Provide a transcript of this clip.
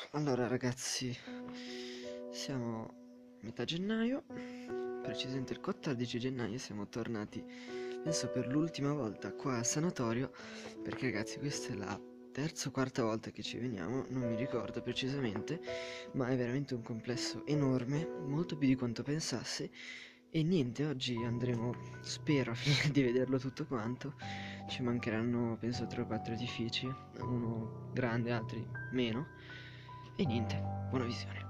Allora ragazzi, siamo a metà gennaio, precisamente il 14 gennaio siamo tornati, penso per l'ultima volta qua a Sanatorio, perché ragazzi questa è la terza o quarta volta che ci veniamo, non mi ricordo precisamente, ma è veramente un complesso enorme, molto più di quanto pensassi, e niente, oggi andremo, spero di vederlo tutto quanto. Ci mancheranno penso 3 o 4 edifici, uno grande, altri meno. E niente, buona visione.